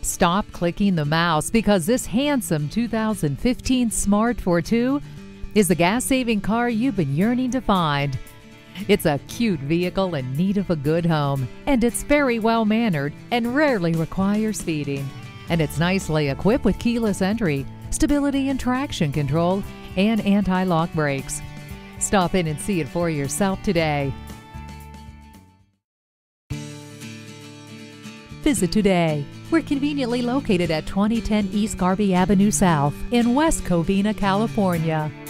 Stop clicking the mouse because this handsome 2015 Smart Fortwo is the gas-saving car you've been yearning to find. It's a cute vehicle in need of a good home, and it's very well-mannered and rarely requires feeding. And it's nicely equipped with keyless entry, stability and traction control, and anti-lock brakes. Stop in and see it for yourself today. Visit today. We're conveniently located at 2010 East Garvey Avenue South in West Covina, California.